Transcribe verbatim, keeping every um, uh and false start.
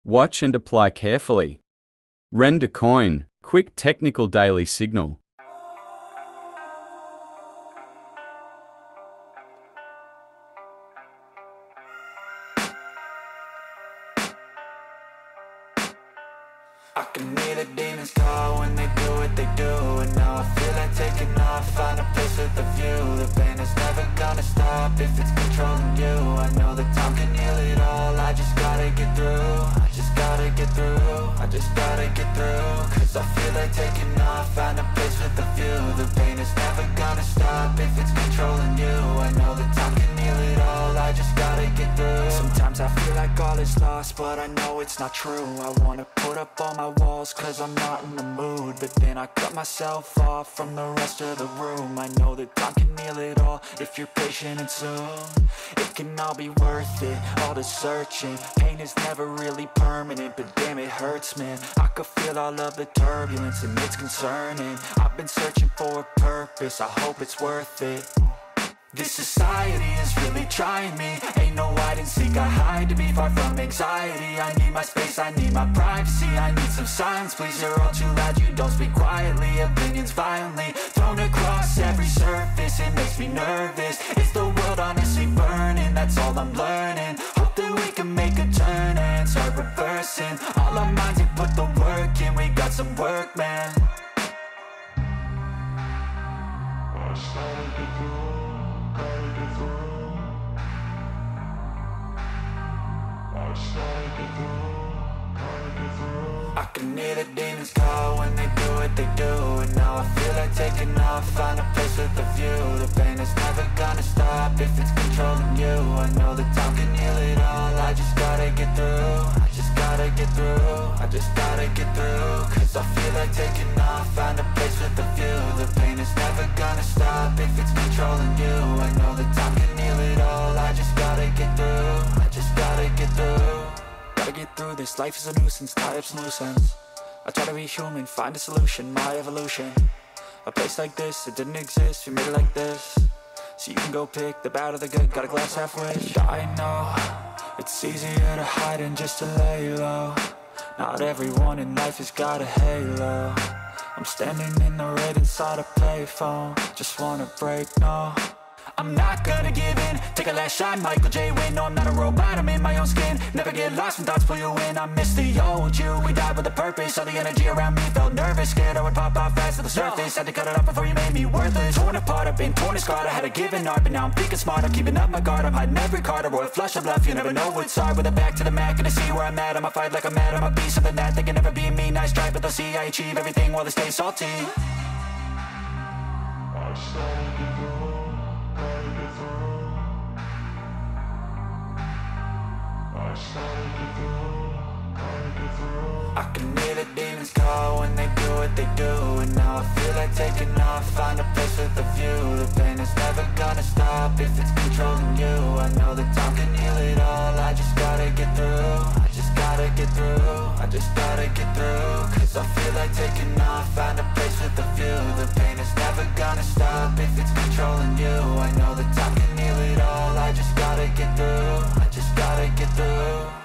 Watch and apply carefully. R N D R Coin, quick technical daily signal. I can hear the demons call when they do what they do. And now I feel like taking off, find a place with a view. The pain is never gonna stop if it's controlling you. I know that time can heal it all, I just gotta get through. I just gotta get through, I just gotta get through. Cause I feel like taking off, find a place with a view. The pain is never gonna stop if it's controlling you. I know that time can heal it all, I just gotta get through. Sometimes I feel like all is lost, but I know it's not true. I wanna put up all my walls cause I'm not in the mood, but then I cut myself off from the rest of the room. I know that time can heal it all if you're patient, and soon it can all be worth it, all the searching. Pain is never really permanent, but damn it hurts, man. I could feel all of the turbulence and it's concerning. I've been searching for a purpose, I hope it's worth it. This society is really trying me. Ain't no hide and seek, I hide to be far from anxiety. I need my space, I need my privacy. I need some silence, please, you're all too loud. You don't speak quietly, opinions violently thrown across every surface. It makes me nervous, is the world honestly burning? That's all I'm learning. Hope that we can make a turn and start reversing all our minds and put the work in. We got some work, man. I started to do I can hear the demons call when they do what they do. And now I feel like taking off, find a place with a view. The pain is never gonna stop if it's controlling you. I know that time can heal it all, I just gotta get through. I just gotta get through, I just gotta get through. Cause I feel like taking off, find a place with a view. The pain is never gonna stop if it's controlling you. I know that time can heal it all, I just gotta get through. I just gotta get through. Gotta get through this, life is a nuisance, tie up some loose ends. I try to be human, find a solution, my evolution. A place like this, it didn't exist, we made it like this. So you can go pick the bad or the good, got a glass halfway. I know, it's easier to hide than just to lay low. Not everyone in life has got a halo. I'm standing in the red inside a payphone, just wanna break, no. I'm not gonna give in, take a last shot, Michael J. Win. No, I'm not a robot, I'm in my own skin. Never get lost when thoughts pull you in. I miss the old you, we died with a purpose. All the energy around me felt nervous, scared I would pop off fast to the surface. Had to cut it off before you made me worthless. Torn apart, I've been torn and scarred. I had a given art, but now I'm thinking smart. I'm keeping up my guard, I'm hiding every card. A royal flush of bluff, you never know what's hard. With a back to the mat, gonna see where I'm at. I'ma fight like I'm mad, I'ma be something that they can never be me. Nice try, but they'll see I achieve everything while they stay salty. I started to do, gotta get through. I started to do, gotta get through. I can hear the demons call when they do what they do. And now I feel like taking off, find a place with a view. The pain is never gonna stop if it's controlling you. I know that time can heal it all, I just gotta get through. I just gotta get through, I just gotta get through. Cause I feel like taking off, find a place with a view. The pain is never gonna stop if it's controlling you. I know that time can heal it all, I just gotta get through. I just gotta get through.